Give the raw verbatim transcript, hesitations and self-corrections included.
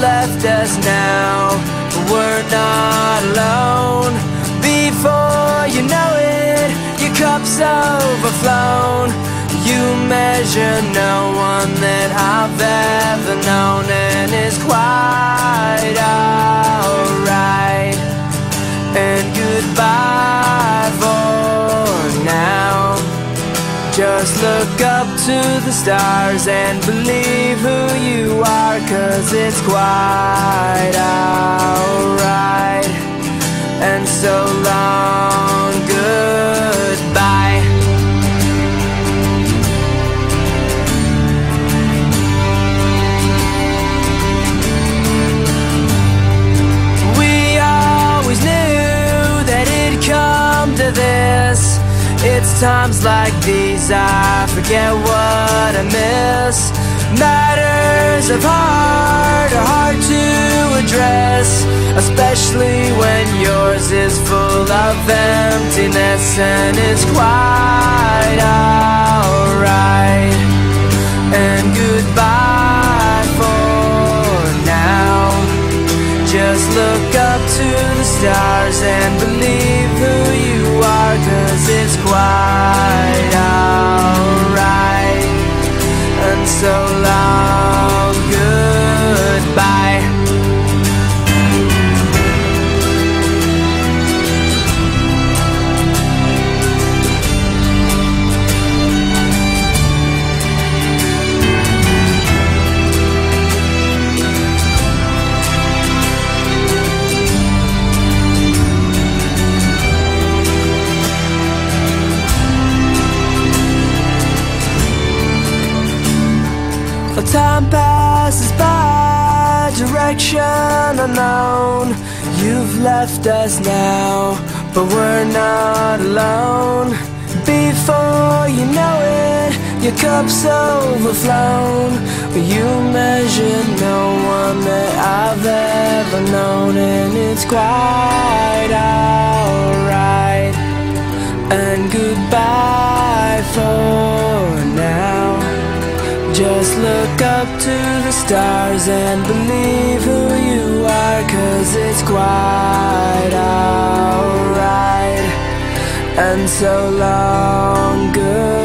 left us now, but we're not alone. Before you know it, your cup's overflown. You measure no one that I've ever known, and it's quite alright. And goodbye for now. Just look up to the stars and believe who you are, 'cause it's quite alright. And so long, goodbye. We always knew that it'd come to this. It's times like these I forget what I miss. Matters of heart are hard to address, especially when yours is full of emptiness. And it's quite alright. And goodbye for now. Just look up to the stars and believe who you are, 'cause it's quite alright. And so long, goodbye. Time passes by, direction unknown. You've left us now, but we're not alone. Before you know it, your cup's overflown. You measure no one that I've ever known, and it's quite alright. And goodbye for now. Just look up to the stars and believe who you are, 'cause it's quite alright. And so long, good.